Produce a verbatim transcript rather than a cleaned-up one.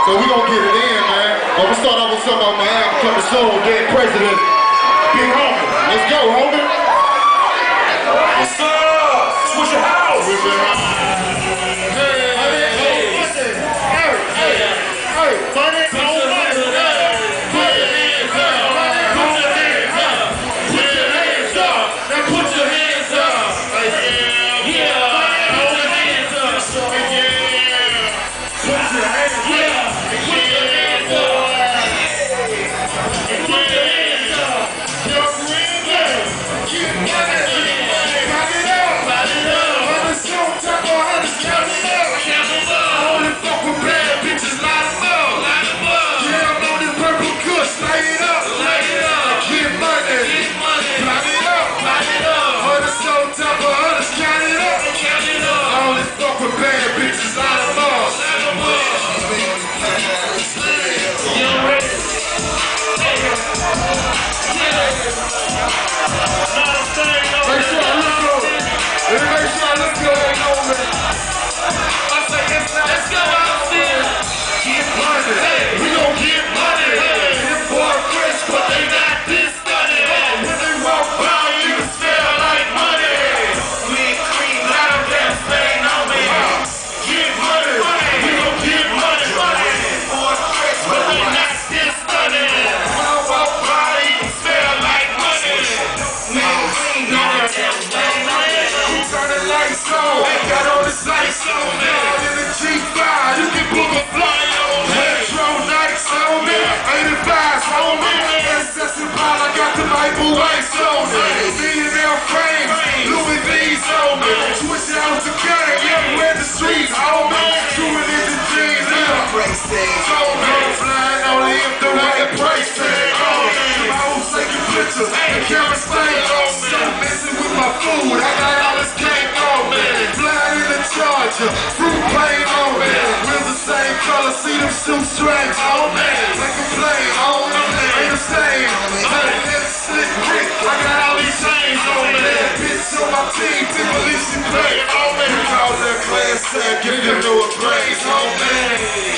So we gonna get it in, man. I'm gonna start off with something on my album coming soon. Dead President, Big Homie. Let's go, homie. What's up? Switch your house. Switch your house. Hey, hey, hey, listen. Hey, hey, hey, buddy. Put your hands up. Put your hands up. Put your hands up. Put your hands up. Now put your hands up. Yeah, yeah. Put your hands up. Yeah. Put your hands up. Got all this ice on me. In the G five, you can book a fly on me. Metro nights on me. eighty-fives on me. Ancestral pile, I got the Bible ice on me. Millionaire frames, Louis V's on me. Switch out the gang, yeah, we're the streets on me. Doing it in jeans, yeah. Braces on me. Flying only if the right price tag on me. My old taking pictures, the camera stain on me. So messing with my food, I got all this cake on me. Charger, fruit paint on me. We're the same color, see them shoestrings on me. Like a plane on me, ain't the same. Hey, that's slick Rick, I got all these chains on me. Bitch on my team, demolition play on me. Call that class tag, give them no praise on me.